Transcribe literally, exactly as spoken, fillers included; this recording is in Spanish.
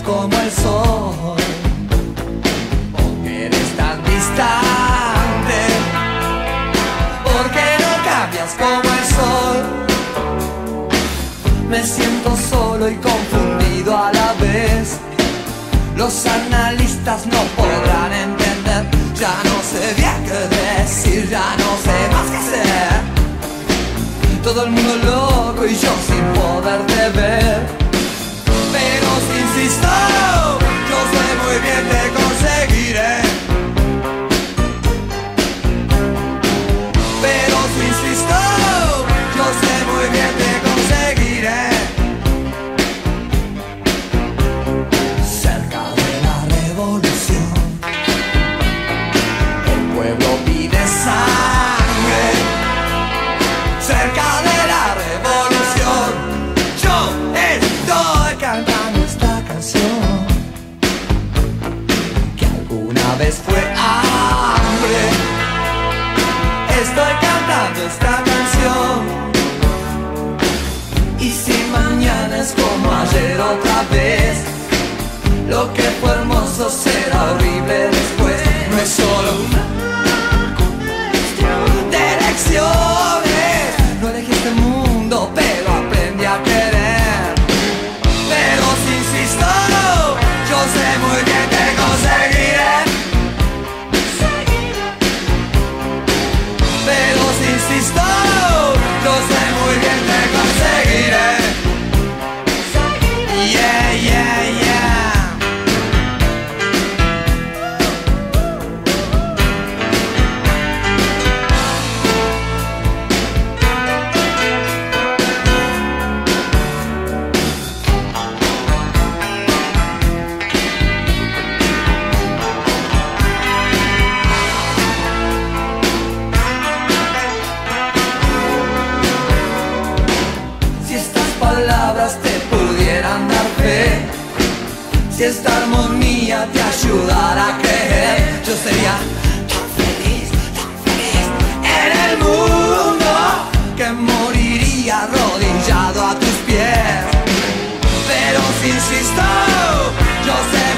como el sol. Porque eres tan distante, porque no cambias como el sol. Me siento solo y confundido a la vez. Los analistas no podrán entender. Ya no sé bien qué decir, ya no sé más qué hacer. Todo el mundo loco y yo sin poderte ver. Pero si insisto, yo sé muy bien que conseguiré. Pero si insisto, yo sé muy bien que conseguiré. Cerca de la revolución, el pueblo pide sangre. Cerca de la revolución, yo estoy cantando esta canción que alguna vez fue hambre. Estoy cantando esta canción. Y si mañana es como ayer otra vez, lo que fue hermoso será horrible después. No es solo una cuestión de elecciones. No elegí este mundo, pero aprendí a querer. Pero si insisto, yo sé muy bien que conseguiré. Pero si insisto, yo sé muy bien que conseguiré. Yeah, yeah, yeah. Te pudieran dar fe, si esta armonía te ayudara a creer, yo sería tan feliz, tan feliz en el mundo que moriría arrodillado a tus pies. Pero si insisto, yo sé